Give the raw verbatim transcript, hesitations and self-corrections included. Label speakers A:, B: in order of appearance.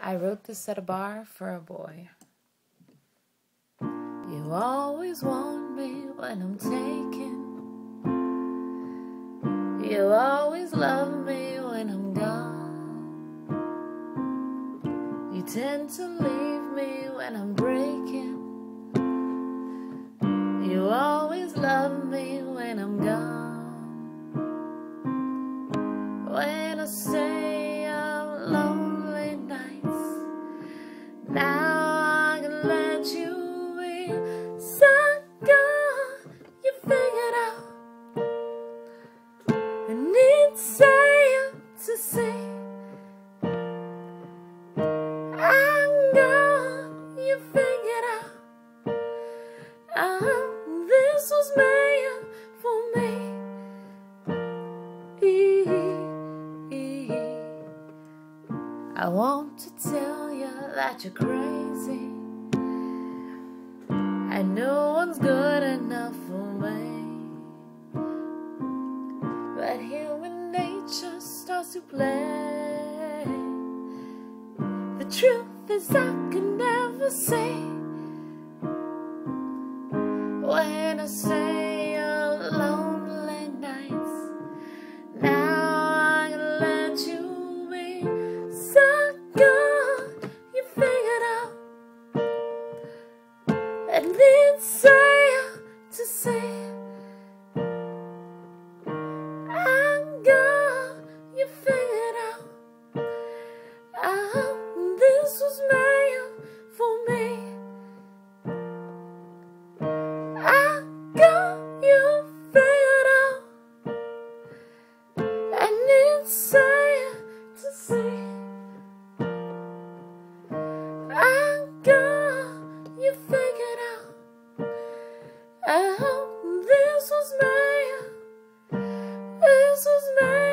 A: I wrote this at a bar for a boy. You always want me when I'm taken. You always love me when I'm gone. You tend to leave me when I'm breaking. You always love me when I'm gone. When I say I'm lonely nights, now I can let you in. Sucker, you figured out I need saying to say I'm gone, you figured out um, this was made for me. I want to tell you that you're crazy, and no one's good enough for me. But human nature starts to play. The truth is I can never say. When I say your lonely nights, now I can let you be. Sucker, you figured out and then say to say I'm gone, you figured out um, this was made for me. I got you figured out and then say to say I got you figured out. I hope this was made, this was made.